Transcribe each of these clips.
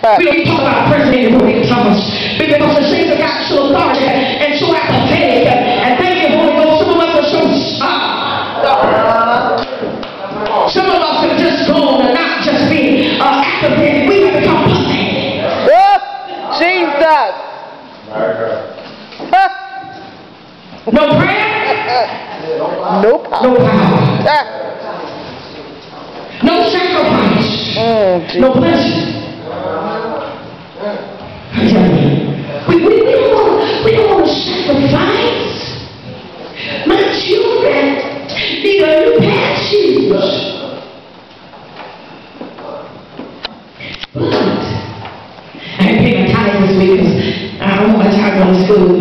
We don't talk about President William Thomas because the saints got so authority and so apathetic. And thank you, Holy Ghost. Some of us are so some of us have just gone and not just be apathetic. We have become pathetic. Jesus. No prayer. No power. No power. No sacrifice. No blessing. I tell you, we don't want to sacrifice. My children need a new pair of shoes. But I had to pay my tithe this week because I don't want my child going to school.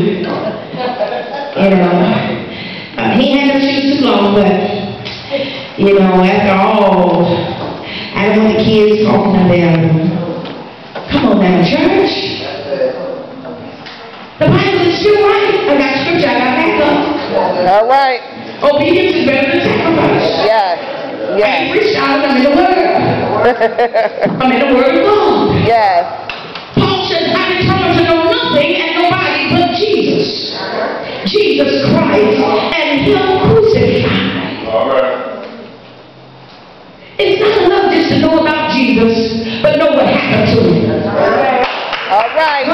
And he had no shoes too long, but after all, I don't want the kids talking to them. Come on now, church. The Bible is still right. I got scripture, I got backup. All right. Obedience is better than sacrifice. Yes. I ain't preached out, I'm in the Word. I'm in the Word of God. Yes. Paul says, I determined to know nothing and nobody but Jesus. Jesus Christ and Him crucified. All right. It's not enough just to know about Jesus, but know what happened to Him. All right.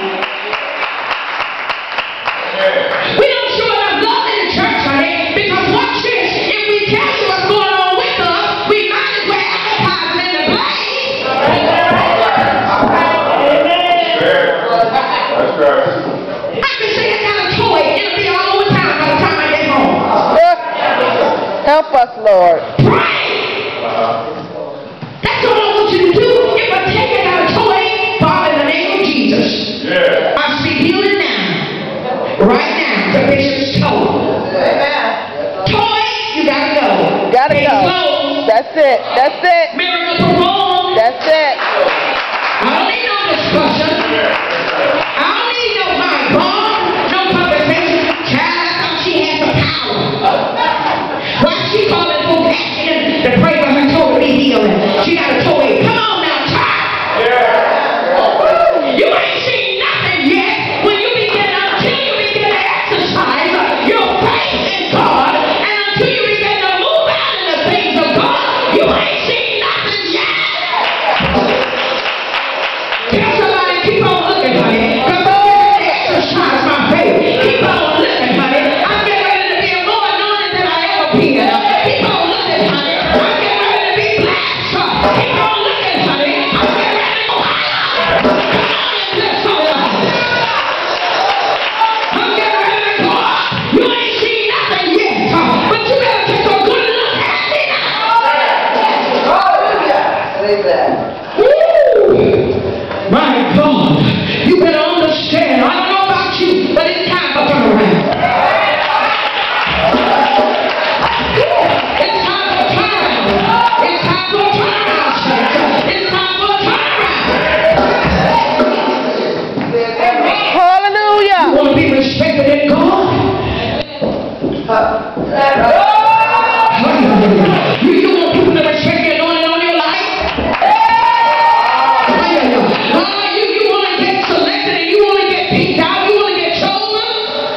We don't show enough love in the church, honey, because watch this. If we tell you what's going on with us, we might as well advertise in the place. That's right. I can say I got a toy. It'll be all over town by the time I get home. Help us, Lord. Pray. That's all I want you to do. If I tell you I got a toy, Father, in the name of Jesus, Yeah. I speak healing now. Right now, the bishop's toe. Toy, you gotta go. Gotta Case go. closed. That's it. That's it. Miracle performed. That's it. I don't need no discussion. I don't need no high bar, no conversation. Child, I thought she had the power. Why she calling for passion to pray for her toe to be healed? She got a toy. Come on now, child. You ain't seen nothing yet when you begin until you begin to exercise your faith in God, and until you begin to move out in the things of God, you ain't seen nothing yet. Tell somebody, keep on looking, honey, because I'm getting ready to exercise my faith. Keep on looking, honey. I'm getting ready to be more anointed than I ever been. Keep on looking, honey. I'm getting ready to be blessed. Keep on looking, honey. I'm getting ready to go higher. Come on and bless somebody. I'm getting ready to go up. You ain't seen nothing yet, but you better take a good look at me now. Woo! My God, you better understand. I don't know about you, but it's time for turnaround. It's time for turnaround. It's time for turnaround, church. It's time for turnaround. Hallelujah. You want to be respected in God? You want people to respect the anointing on your life? You want to get selected and you want to get picked out? You want to get chosen?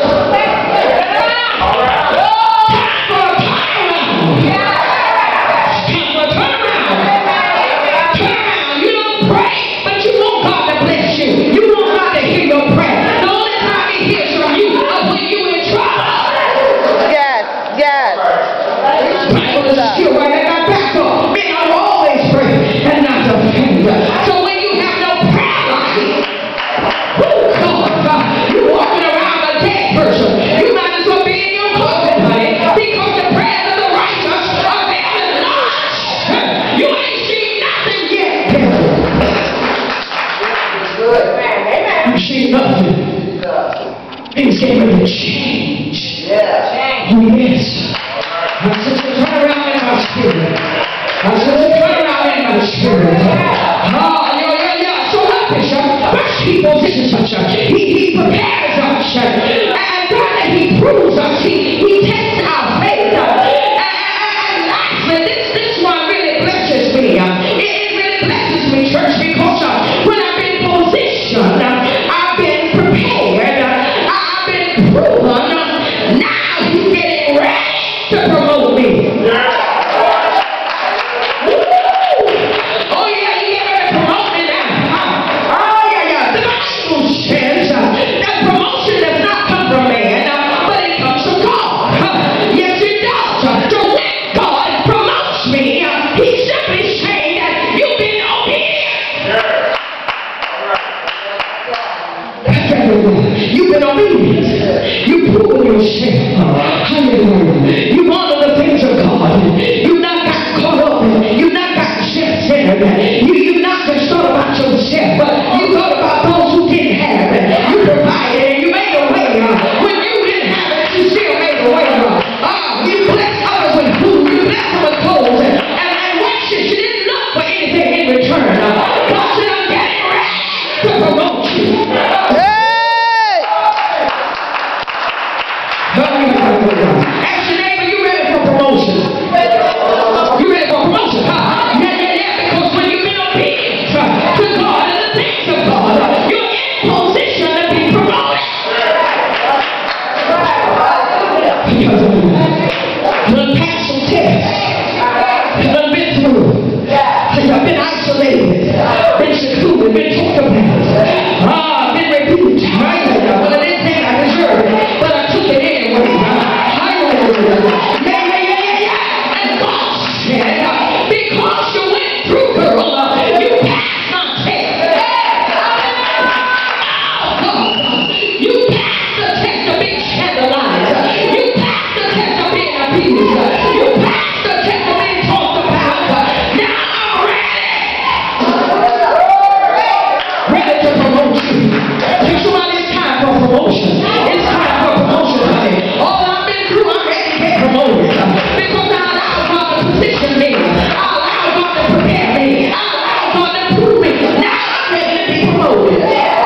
Time for a turnaround. Time for a turnaround. Turnaround. You don't pray, but you want God to bless you. You want God to hear your prayer. The only time He hears from you is when you're in trouble. Yes. Yes. Bible is still right at my back door. Men are always pray and not to faint. So when you have no prayer life, you're walking around a dead person. You might as well be in your coffin, honey, because the prayers of the righteous avail much. You ain't seen nothing yet. You see nothing. Things getting ready to change. Oh yes. I said to turn around in my spirit. I said to turn around in my spirit. So what, Bishop? First He positions us. He prepares us. And then He proves us. He tests our faith. And lastly, this one really blesses me. It really blesses me, church, because when I Hallelujah. You've been obedient. You've proven yourself. Hallelujah. You honor the things of God. You've not got caught up. You've not got self-centered. You've not just thought about yourself, but you thought about those who didn't have it. You provided and you made a way. When you didn't have it, you still made a way. You blessed others with food. You blessed them with clothes. And watch this, you didn't look for anything in return. God said, I'm getting ready to promote you. Hey! Ask your neighbor, you ready for promotion? You ready for promotion? Yeah, because when you've been obedient to God and the things of God, you're in position to be promoted. Because of you done passed some tests. You done been through. You've been isolated. Been secluded. Been talked about. Been rebuked. Well, I didn't think I deserved it, but I took it anyway. Yeah. And God said, because you went through, girl, you passed my test. You passed the test of being scandalized. You passed the test of being abused. You passed the test of being talked about. Now I'm ready to promote you. Tell somebody it's time for promotion. It's time for promotion, honey. All I've been through, I'm ready to get promoted. Because I allowed God to position me. I allowed God to prepare me. I allowed God to prove me. Now I'm ready to be promoted.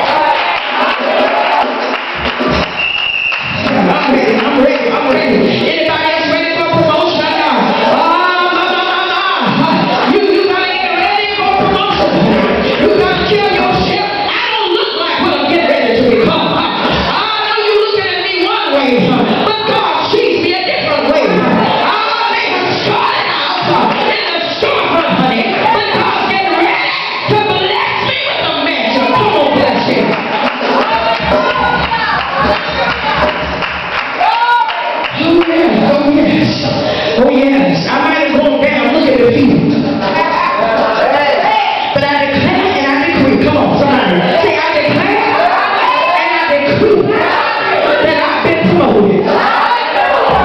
I'm ready. Anybody else ready for promotion? You gotta get ready for promotion. You gotta kill yourself. I don't look like what I'm getting ready to become. I know you're looking at me one way, but God sees me a different way. I may have started out in the storefront, honey, but God's getting ready to bless me with a measure. Come on, bless him. Oh yes. I might have gone down. Look at the feet. But I declare and I decree. Come on, somebody. Say, I declare and I decree that I've been promoted. I've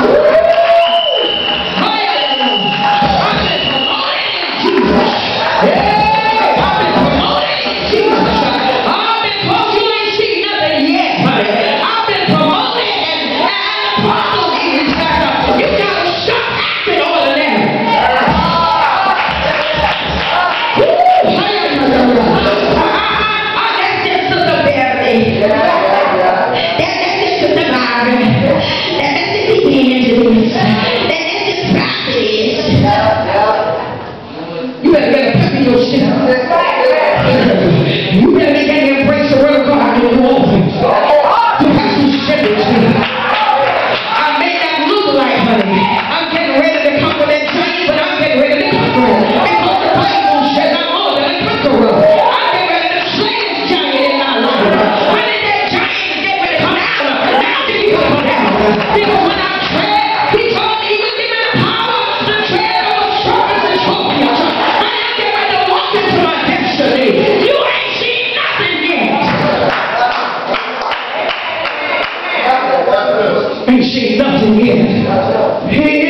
been promoted in Jesus. Yeah, I've been promoted in Jesus. I've been told you ain't seen nothing yet, honey. I've been promoted and the problem is that you gotta stop acting ordinary. That's just Sister Beverly. That's just Sister Byron. That's just the Angeles. That's just Prophetess. You better get a pep in yourself. You better begin to embrace the word of God in your office. You have some spirits. I may not look like honey. I'm getting ready to conquer that giant, but I'm getting ready to conquer it. Because the Bible says I'm more than a conqueror. I'm getting ready to slay this giant in my life. When did that giant get ready to come out? Now did he come out? Because when I tread, he told me he would give me the power to tread over serpents and scorpions. And I'm getting ready to walk into my destiny. You ain't seen nothing yet. Ain't seen nothing yet.